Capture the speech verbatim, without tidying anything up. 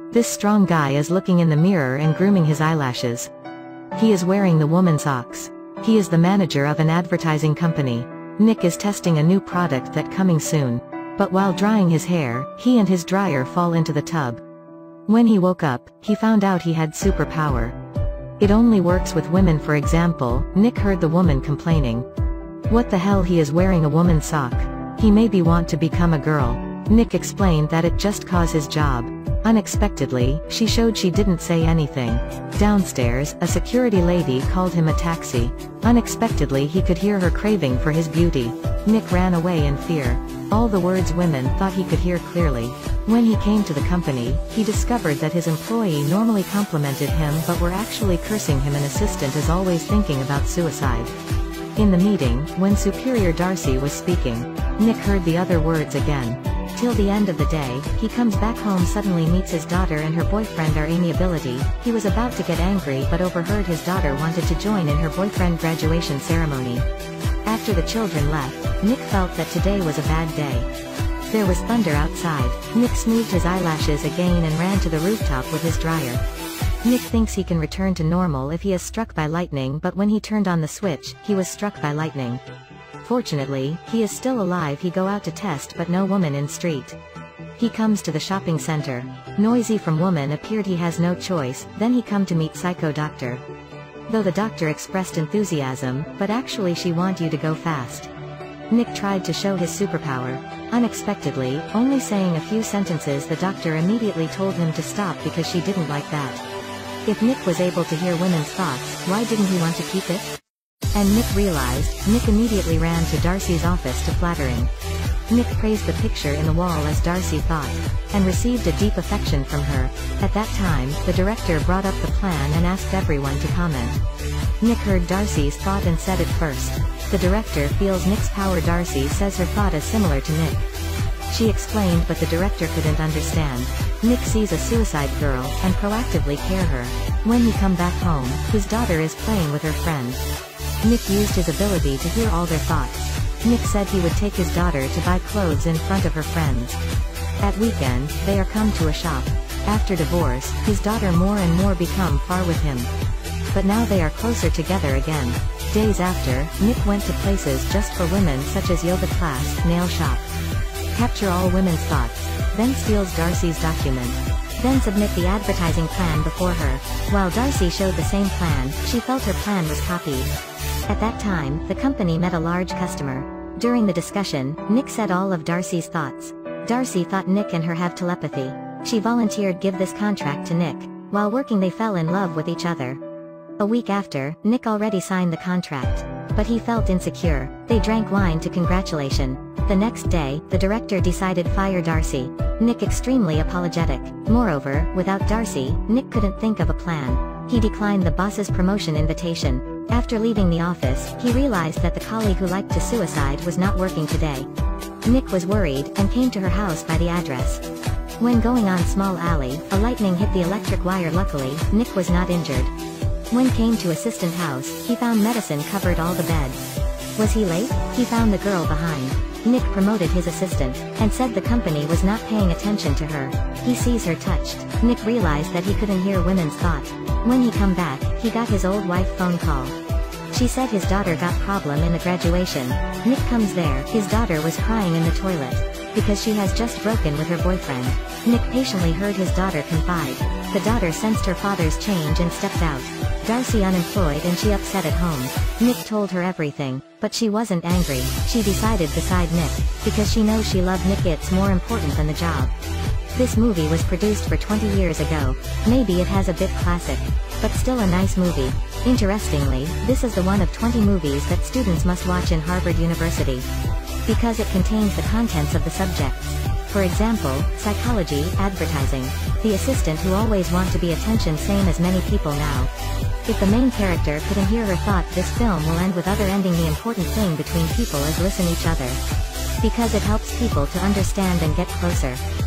This strong guy is looking in the mirror and grooming his eyelashes. He is wearing the woman's socks. He is the manager of an advertising company. Nick is testing a new product that coming soon. But while drying his hair, he and his dryer fall into the tub. When he woke up, he found out he had superpower. It only works with women. For example, Nick heard the woman complaining. What the hell, he is wearing a woman's sock. He maybe want to become a girl. Nick explained that it just cause his job. Unexpectedly, she showed she didn't say anything. Downstairs, a security lady called him a taxi. Unexpectedly he could hear her craving for his beauty. Nick ran away in fear. All the words women thought he could hear clearly. When he came to the company, he discovered that his employee normally complimented him but were actually cursing him. An assistant is always thinking about suicide. In the meeting, when Superior Darcy was speaking, Nick heard the other words again. Till the end of the day, he comes back home, suddenly meets his daughter and her boyfriend are amiability. He was about to get angry but overheard his daughter wanted to join in her boyfriend graduation ceremony. After the children left, Nick felt that today was a bad day. There was thunder outside. Nick smoothed his eyelashes again and ran to the rooftop with his dryer. Nick thinks he can return to normal if he is struck by lightning, but when he turned on the switch, he was struck by lightning. Fortunately, he is still alive. He go out to test but no woman in street. He comes to the shopping center. Noisy from woman appeared. He has no choice, then he come to meet psycho doctor. Though the doctor expressed enthusiasm, but actually she want you to go fast. Nick tried to show his superpower. Unexpectedly, only saying a few sentences, the doctor immediately told him to stop because she didn't like that. If Nick was able to hear women's thoughts, why didn't he want to keep it? And Nick realized. Nick immediately ran to Darcy's office to flattering. Nick praised the picture in the wall as Darcy thought, and received a deep affection from her. At that time, the director brought up the plan and asked everyone to comment. Nick heard Darcy's thought and said it first. The director feels Nick's power. Darcy says her thought is similar to Nick. She explained but the director couldn't understand. Nick sees a suicide girl, and proactively care her. When he come back home, his daughter is playing with her friend. Nick used his ability to hear all their thoughts. Nick said he would take his daughter to buy clothes in front of her friends. At weekend, they are come to a shop. After divorce, his daughter more and more become far with him. But now they are closer together again. Days after, Nick went to places just for women such as yoga class, nail shop. Capture all women's thoughts. Then steals Darcy's document. Then submit the advertising plan before her. While Darcy showed the same plan, she felt her plan was copied. At that time, the company met a large customer. During the discussion, Nick said all of Darcy's thoughts. Darcy thought Nick and her have telepathy. She volunteered give this contract to Nick. While working they fell in love with each other. A week after, Nick already signed the contract. But he felt insecure. They drank wine to congratulation. The next day, the director decided fire Darcy. Nick extremely apologetic. Moreover, without Darcy, Nick couldn't think of a plan. He declined the boss's promotion invitation. After leaving the office, he realized that the colleague who liked to suicide was not working today. Nick was worried, and came to her house by the address. When going on small alley, a lightning hit the electric wire. Luckily, Nick was not injured. When came to assistant house, he found medicine covered all the beds. Was he late? He found the girl behind. Nick promoted his assistant, and said the company was not paying attention to her. He sees her touched. Nick realized that he couldn't hear women's thought. When he come back, he got his old wife phone call. She said his daughter got problem in the graduation. Nick comes there. His daughter was crying in the toilet. Because she has just broken with her boyfriend. Nick patiently heard his daughter confide. The daughter sensed her father's change and stepped out. Darcy unemployed and she upset at home. Nick told her everything, but she wasn't angry. She decided beside Nick, because she knows she loved Nick. It's more important than the job. This movie was produced for twenty years ago. Maybe it has a bit classic, but still a nice movie. Interestingly, this is the one of twenty movies that students must watch in Harvard University. Because it contains the contents of the subjects. For example, psychology, advertising. The assistant who always want to be attention, same as many people now. If the main character couldn't hear her thought, this film will end with other ending. The important thing between people is listen each other. Because it helps people to understand and get closer.